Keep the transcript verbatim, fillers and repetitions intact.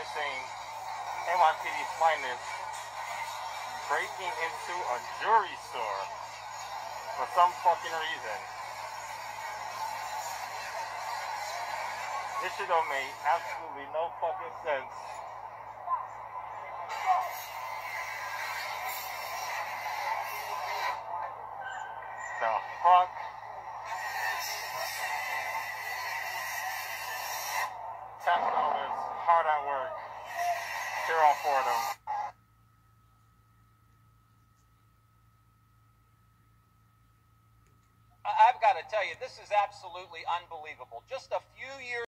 witnessing N Y P D's finest breaking into a jewelry store for some fucking reason. This shit don't make absolutely no fucking sense. The fuck? Tax dollars hard at work. Here on Fordham. I've got to tell you, this is absolutely unbelievable. Just a few years